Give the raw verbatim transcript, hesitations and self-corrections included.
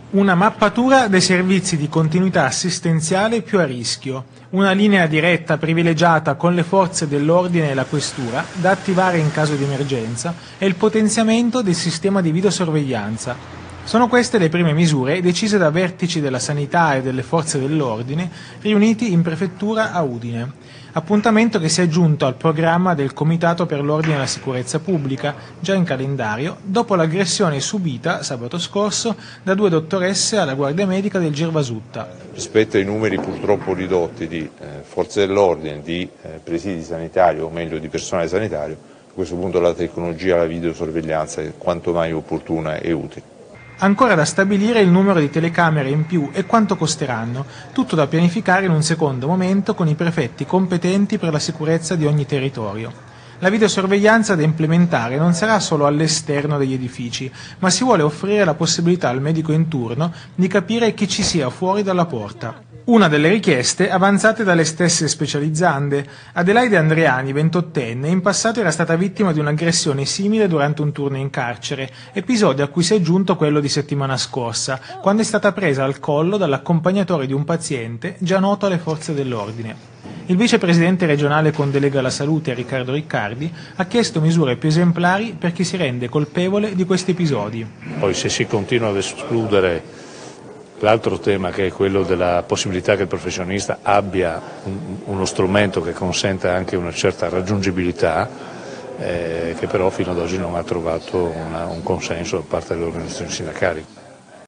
Una mappatura dei servizi di continuità assistenziale più a rischio, una linea diretta privilegiata con le forze dell'ordine e la questura da attivare in caso di emergenza e il potenziamento del sistema di videosorveglianza. Sono queste le prime misure decise da vertici della sanità e delle forze dell'ordine riuniti in prefettura a Udine. Appuntamento che si è aggiunto al programma del Comitato per l'Ordine e la Sicurezza Pubblica, già in calendario, dopo l'aggressione subita sabato scorso da due dottoresse alla Guardia Medica del Girvasutta. Rispetto ai numeri purtroppo ridotti di eh, forze dell'ordine, di eh, presidi sanitari o meglio di personale sanitario, a questo punto la tecnologia, la videosorveglianza è quanto mai opportuna e utile. Ancora da stabilire il numero di telecamere in più e quanto costeranno, tutto da pianificare in un secondo momento con i prefetti competenti per la sicurezza di ogni territorio. La videosorveglianza da implementare non sarà solo all'esterno degli edifici, ma si vuole offrire la possibilità al medico in turno di capire chi ci sia fuori dalla porta. Una delle richieste avanzate dalle stesse specializzande. Adelaide Andreani, ventottenne, in passato era stata vittima di un'aggressione simile durante un turno in carcere, episodio a cui si è aggiunto quello di settimana scorsa, quando è stata presa al collo dall'accompagnatore di un paziente già noto alle forze dell'ordine. Il vicepresidente regionale con delega alla salute, Riccardo Riccardi, ha chiesto misure più esemplari per chi si rende colpevole di questi episodi. Poi se si continua ad escludere l'altro tema, che è quello della possibilità che il professionista abbia un, uno strumento che consenta anche una certa raggiungibilità, eh, che però fino ad oggi non ha trovato una, un consenso da parte delle organizzazioni sindacali.